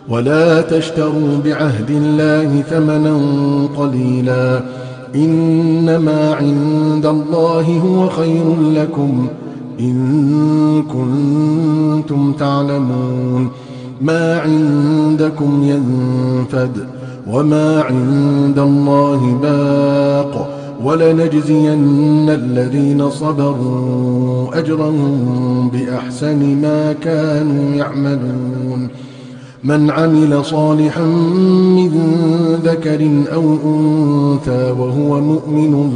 ولا تشتروا بعهد الله ثمنا قليلا، إنما عند الله هو خير لكم إن كنتم تعلمون. ما عندكم ينفد وما عند الله باق، ولنجزين الذين صبروا أجرهم بأحسن ما كانوا يعملون. من عمل صالحا من ذكر أو أنثى وهو مؤمن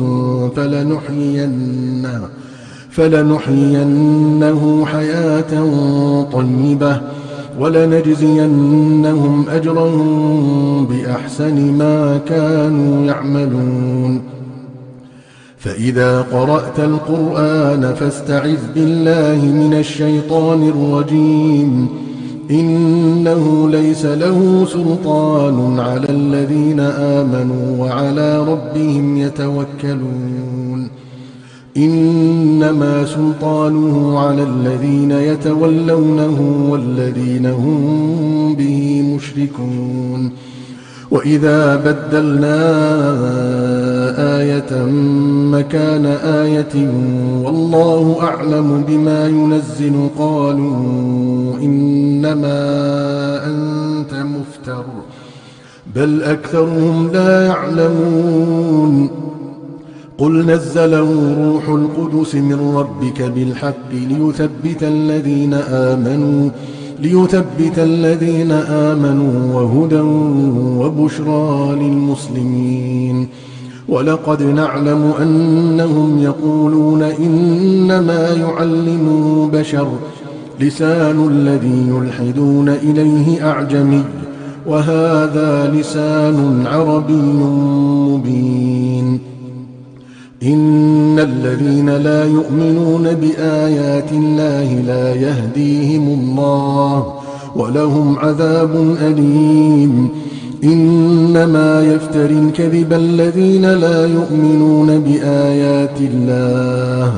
فلنحيينه حياة طيبة ولنجزينهم أجرهم بأحسن ما كانوا يعملون. فإذا قرأت القرآن فاستعذ بالله من الشيطان الرجيم، إنه ليس له سلطان على الذين آمنوا وعلى ربهم يتوكلون، إنما سلطانه على الذين يتولونه والذين هم به مشركون. وإذا بدلنا آية مكان آية والله أعلم بما ينزل قالوا إنما أنت مفتر بل أكثرهم لا يعلمون. قل نزله روح القدس من ربك بالحق ليثبت الذين آمنوا وهدى وبشرى للمسلمين. ولقد نعلم أنهم يقولون إنما يعلمه بشر، لسان الذي يلحدون إليه أعجمي وهذا لسان عربي مبين. إن الذين لا يؤمنون بآيات الله لا يهديهم الله ولهم عذاب أليم. إنما يفتري الكذب الذين لا يؤمنون بآيات الله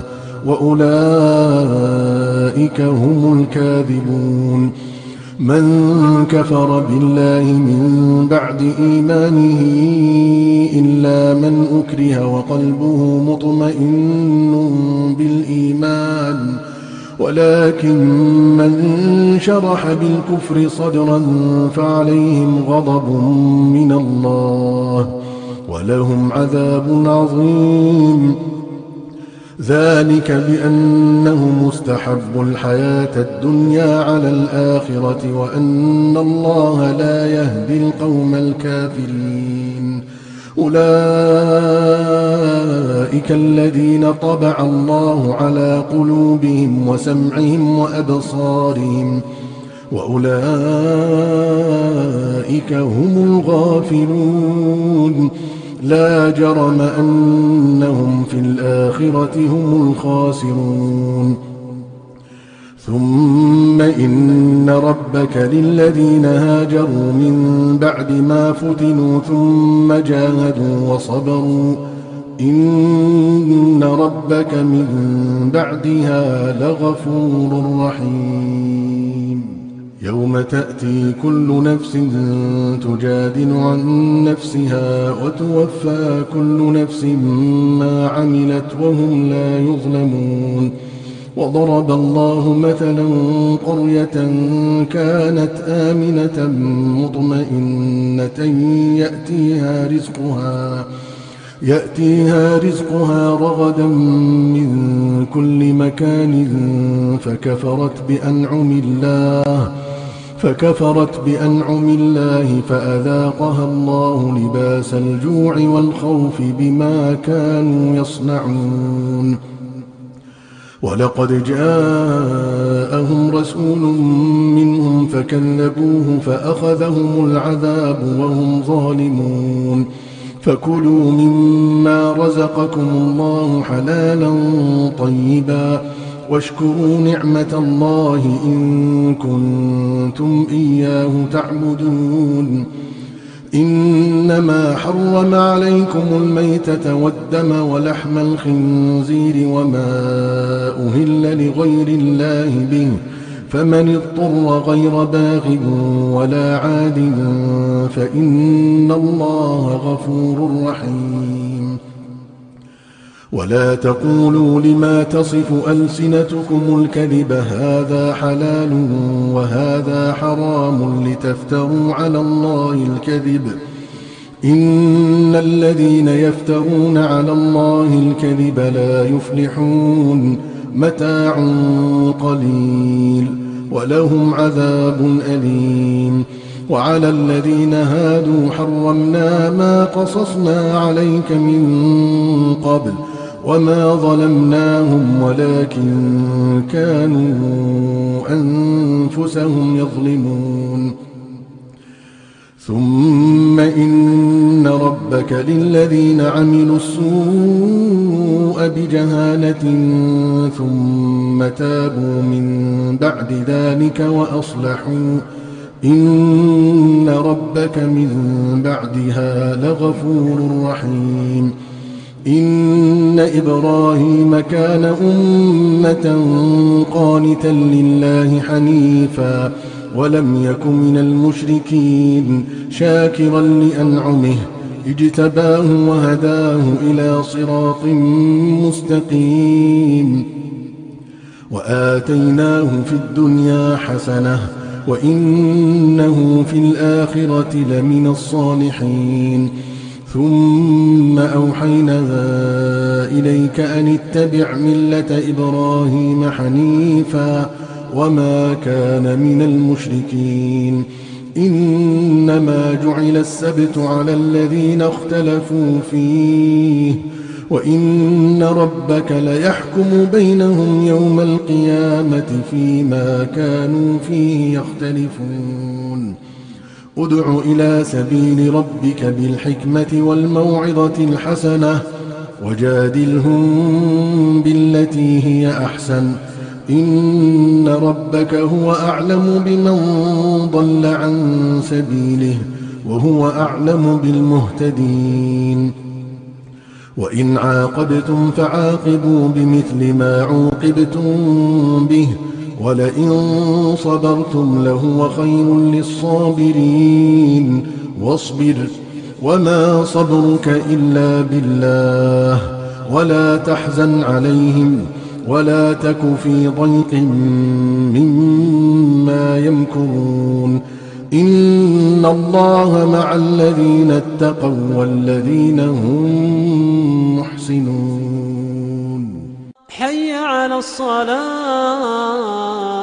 وأولئك هم الكاذبون. من كفر بالله من بعد إيمانه إلا من أكره وقلبه مطمئن بالإيمان، ولكن من شرح بالكفر صدرا فعليهم غضب من الله ولهم عذاب عظيم. ذلك بأنهم استحبوا الحياة الدنيا على الآخرة وأن الله لا يهدي القوم الكافرين. أولئك الذين طبع الله على قلوبهم وسمعهم وأبصارهم وأولئك هم الغافلون. لا جرم أنهم في الآخرة هم الخاسرون. ثم إن ربك للذين هاجروا من بعد ما فتنوا ثم جاهدوا وصبروا إن ربك من بعدها لغفور رحيم. يوم تأتي كل نفس تجادل عن نفسها وتوفى كل نفس ما عملت وهم لا يظلمون. وضرب الله مثلا قرية كانت آمنة مطمئنة يأتيها رزقها رغدا من كل مكان فكفرت بأنعم الله فأذاقها الله لباس الجوع والخوف بما كانوا يصنعون. ولقد جاءهم رسول منهم فكذبوه فأخذهم العذاب وهم ظالمون. فكلوا مما رزقكم الله حلالا طيبا واشكروا نعمة الله إن كنتم إياه تعبدون. إنما حرم عليكم الميتة والدم ولحم الخنزير وما أهل لغير الله به فمن اضطر غير باغ ولا عاد فإن الله غفور رحيم. ولا تقولوا لما تصف ألسنتكم الكذب هذا حلال وهذا حرام لتفتروا على الله الكذب إن الذين يفترون على الله الكذب لا يفلحون متاع قليل ولهم عذاب أليم. وعلى الذين هادوا حرمنا ما قصصنا عليك من قبل وما ظلمناهم ولكن كانوا أنفسهم يظلمون. ثم إن ربك للذين عملوا السوء بجهالة ثم تابوا من بعد ذلك وأصلحوا إن ربك من بعدها لغفور رحيم. إن إبراهيم كان أمة قانتا لله حنيفا ولم يك من المشركين شاكرا لأنعمه اجتباه وهداه إلى صراط مستقيم. وآتيناه في الدنيا حسنة وإنه في الآخرة لمن الصالحين. ثم أوحينا إليك أن اتبع ملة إبراهيم حنيفا وما كان من المشركين. إنما جعل السبت على الذين اختلفوا فيه وإن ربك ليحكم بينهم يوم القيامة فيما كانوا فيه يختلفون. ادع إلى سبيل ربك بالحكمة والموعظة الحسنة وجادلهم بالتي هي أحسن إن ربك هو أعلم بمن ضل عن سبيله وهو أعلم بالمهتدين. وإن عاقبتم فعاقبوا بمثل ما عوقبتم به ولئن صبرتم لهو خير للصابرين. واصبر وما صبرك إلا بالله ولا تحزن عليهم ولا تك في ضيق مما يمكرون. إن الله مع الذين اتقوا والذين هم محسنون. حي على الصلاة.